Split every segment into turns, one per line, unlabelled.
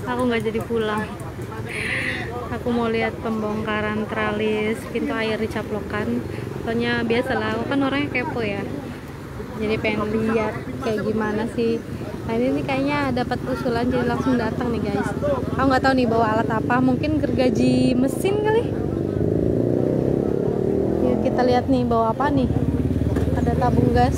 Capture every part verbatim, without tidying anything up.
Aku nggak jadi pulang. Aku mau lihat pembongkaran tralis pintu air di Caplokan. Soalnya biasalah, aku kan orangnya kepo ya. Jadi pengen lihat kayak gimana sih. Nah ini nih kayaknya dapat usulan jadi langsung datang nih guys. Aku nggak tahu nih bawa alat apa. Mungkin gergaji mesin kali. Yuk kita lihat nih bawa apa nih. Ada tabung gas.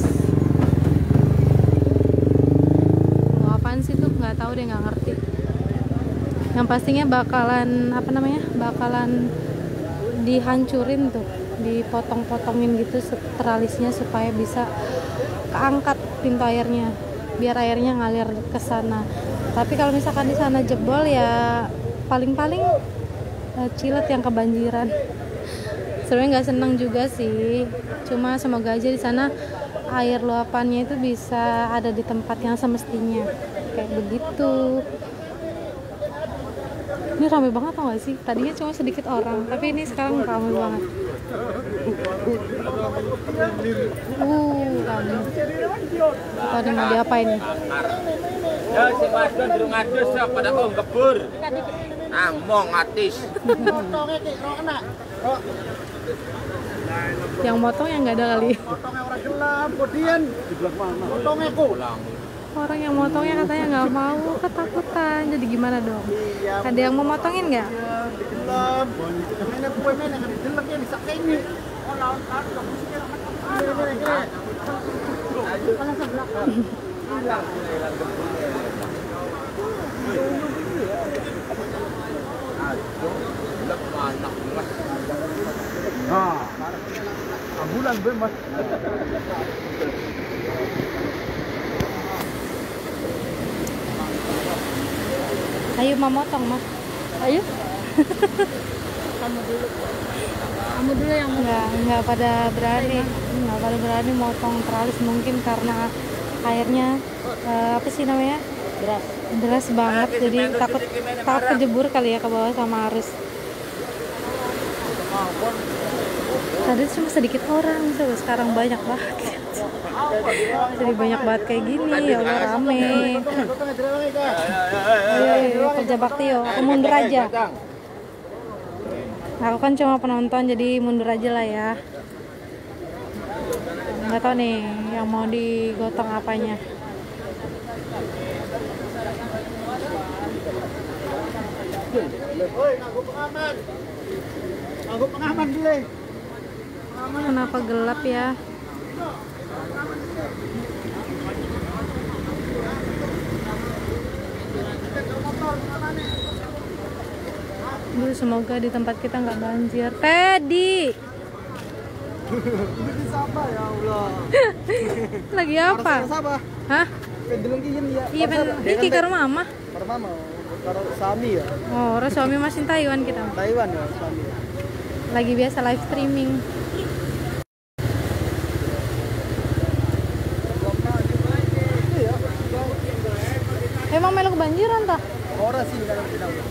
Bawa apaan sih tuh? Nggak tahu deh, nggak ngerti. Yang pastinya bakalan apa namanya bakalan dihancurin tuh, dipotong-potongin gitu tralisnya supaya bisa keangkat pintu airnya, biar airnya ngalir ke sana. Tapi kalau misalkan di sana jebol ya paling-paling uh, Cilet yang kebanjiran. Sebenarnya nggak seneng juga sih, cuma semoga aja di sana air luapannya itu bisa ada di tempat yang semestinya kayak begitu. Ini rame banget tau gak sih? Tadinya cuma sedikit orang, tapi ini sekarang rame banget. Uh, rame. Tadi mau diapain nih?
Ya si Mas Don durung adus pada kok ngebur. Among atis.
Yang motong yang nggak ada kali.
Potongnya orang gelap, kemudian potongnya ku.
Orang yang motongnya katanya nggak mau, ketakutan. Jadi gimana dong?
Iya,
Ada yang mau motongin nggak?
iya, gelap. Ini kue mana yang dijeleknya bisa kayak ini. Oh, lawan kado. Nah, ambulan gue mas.
Ayo mau motong mah. Ayo. Kamu dulu. Kamu dulu yang nggak nggak pada berani, nggak pada berani motong tralis mungkin karena airnya uh, apa sih namanya? Deras. Deras banget, jadi takut takut kejebur kali ya ke bawah sama arus. Tadi cuma sedikit orang, sekarang banyak banget. Jadi banyak banget kayak gini, ya Allah rame. Ayo, ayo kerja bakti yo, aku mundur aja. Aku kan cuma penonton, jadi mundur aja lah ya. Nggak tahu nih yang mau digotong apanya.
Woi, nganggo pengaman. Nganggo pengaman dulu.
Kenapa gelap ya? Duh, semoga di tempat kita nggak banjir. Teddy.
Ini siapa ya Allah?
Lagi apa?
Siapa?
Hah?
Pendeleng kiyen ya.
Iya, pen iki karo mama.
Karo mama, karo suami ya.
Oh, orang suami masih Taiwan kita.
Taiwan ya suami.
Lagi biasa live streaming. Emang melu kebanjiran tah?
Ora sih kan tidak.